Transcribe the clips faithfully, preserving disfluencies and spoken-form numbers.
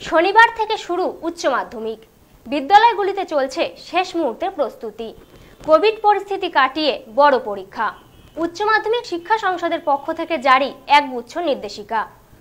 শনিবার থেকে শুরু উচ্চ মাধ্যমিক। বিদ্যালয়গুলিতে চলছে শেষ মুহূর্তের প্রস্তুতি। কোভিড পরিস্থিতি কাটিয়ে বড় পরীক্ষা। উচ্চ মাধ্যমিক শিক্ষা সংসদের পক্ষ থেকে জারি একগুচ্ছ নির্দেশিকা।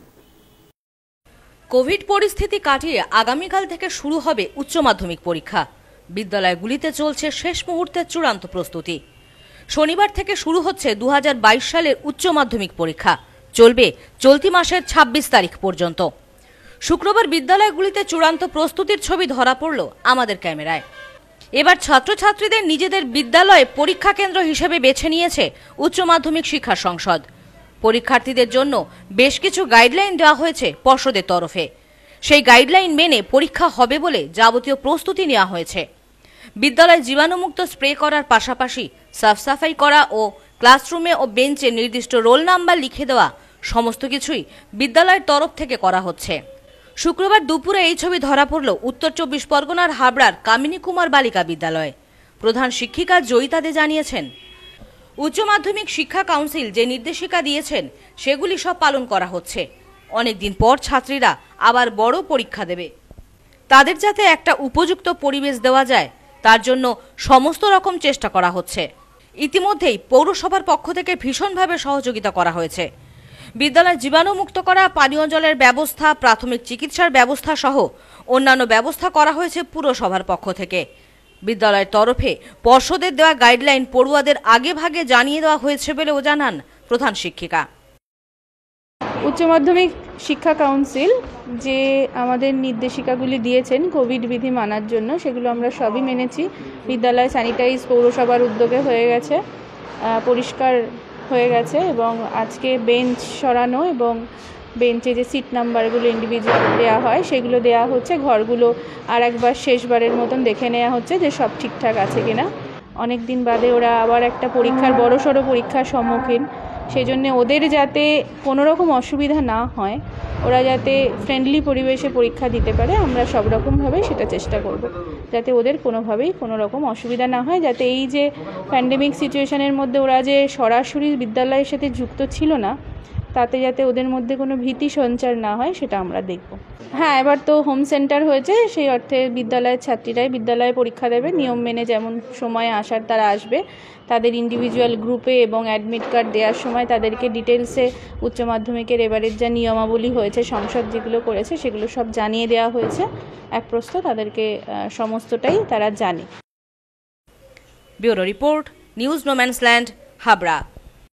কোভিড পরিস্থিতি কাটিয়ে আগামীকাল থেকে শুরু হবে উচ্চ মাধ্যমিক পরীক্ষা। বিদ্যালয়গুলিতে চলছে শেষ মুহূর্তের চূড়ান্ত প্রস্তুতি। শনিবার থেকে শুরু হচ্ছে দু হাজার বাইশ সালের উচ্চ মাধ্যমিক পরীক্ষা, চলবে চলতি মাসের ছাব্বিশ তারিখ পর্যন্ত। শুক্রবার বিদ্যালয়গুলিতে চূড়ান্ত প্রস্তুতির ছবি ধরা পড়ল আমাদের ক্যামেরায়। এবার ছাত্রছাত্রীদের নিজেদের বিদ্যালয়ে পরীক্ষা কেন্দ্র হিসেবে বেছে নিয়েছে উচ্চ মাধ্যমিক শিক্ষা সংসদ। পরীক্ষার্থীদের জন্য বেশ কিছু গাইডলাইন দেওয়া হয়েছে পর্ষদের তরফে। সেই গাইডলাইন মেনে পরীক্ষা হবে বলে যাবতীয় প্রস্তুতি নেওয়া হয়েছে। বিদ্যালয়ে জীবাণুমুক্ত স্প্রে করার পাশাপাশি সাফ সাফাই করা ও ক্লাসরুমে ও বেঞ্চে নির্দিষ্ট রোল নাম্বার লিখে দেওয়া সমস্ত কিছুই বিদ্যালয়ের তরফ থেকে করা হচ্ছে। শুক্রবার দুপুরে এই ছবি ধরা পড়ল উত্তর চব্বিশ পরগনার হাবড়ার কামিনী কুমার বালিকা বিদ্যালয়ে। প্রধান শিক্ষিকা জয়িতা দে জানিয়েছেন, উচ্চ মাধ্যমিক শিক্ষা কাউন্সিল যে নির্দেশিকা দিয়েছেন সেগুলি সব পালন করা হচ্ছে। অনেকদিন পর ছাত্রীরা আবার বড় পরীক্ষা দেবে, তাদের যাতে একটা উপযুক্ত পরিবেশ দেওয়া যায় তার জন্য সমস্ত রকম চেষ্টা করা হচ্ছে। ইতিমধ্যেই পৌরসভার পক্ষ থেকে ভীষণভাবে সহযোগিতা করা হয়েছে। বিদ্যালয় জীবাণুমুক্ত করা, পানীয় জলের ব্যবস্থা, প্রাথমিক চিকিৎসার ব্যবস্থা সহ অন্যান্য ব্যবস্থা করা হয়েছে পুরসভার পক্ষ থেকে। বিদ্যালয়ের তরফে পর্ষদের দেওয়া গাইডলাইন পড়ুয়াদের আগে ভাগে জানিয়ে দেওয়া হয়েছে বলেও জানান প্রধান শিক্ষিকা। উচ্চ মাধ্যমিক শিক্ষা কাউন্সিল যে আমাদের নির্দেশিকাগুলি দিয়েছেন কোভিড বিধি মানার জন্য, সেগুলো আমরা সবই মেনেছি। বিদ্যালয় স্যানিটাইজ পৌরসভার উদ্যোগে হয়ে গেছে, পরিষ্কার হয়ে গেছে এবং আজকে বেঞ্চ সরানো এবং বেঞ্চে যে সিট নাম্বারগুলো ইন্ডিভিজুয়াল দেওয়া হয় সেগুলো দেওয়া হচ্ছে। ঘরগুলো আর একবার শেষবারের মতন দেখে নেওয়া হচ্ছে যে সব ঠিকঠাক আছে কিনা। অনেক দিন বাদে ওরা আবার একটা পরীক্ষার বড় সড়ো পরীক্ষার সম্মুখীন, সেই জন্যে ওদের যাতে কোনো রকম অসুবিধা না হয়, ওরা যাতে ফ্রেন্ডলি পরিবেশে পরীক্ষা দিতে পারে, আমরা সব রকমভাবে সেটা চেষ্টা করব যাতে ওদের কোনোভাবেই কোনো রকম অসুবিধা না হয়, যাতে এই যে প্যান্ডেমিক সিচুয়েশনের মধ্যে ওরা যে সরাসরি বিদ্যালয়ের সাথে যুক্ত ছিল না, তাতে যাতে ওদের মধ্যে কোনো ভীতি সঞ্চার না হয় সেটা আমরা দেখব। হ্যাঁ, এবার তো হোম সেন্টার হয়েছে, সেই অর্থে বিদ্যালয়ের ছাত্রীরাই বিদ্যালয়ে পরীক্ষা দেবে। নিয়ম মেনে যেমন সময়ে আসার তারা আসবে, তাদের ইন্ডিভিজুয়াল গ্রুপে এবং অ্যাডমিট কার্ড দেওয়ার সময় তাদেরকে ডিটেলসে উচ্চ মাধ্যমিকের এবারের যা নিয়মাবলী হয়েছে, সংসদ যেগুলো করেছে সেগুলো সব জানিয়ে দেওয়া হয়েছে। এক প্রস্থ তাদেরকে সমস্তটাই তারা জানে। Bureau report, news no man's land, Habra.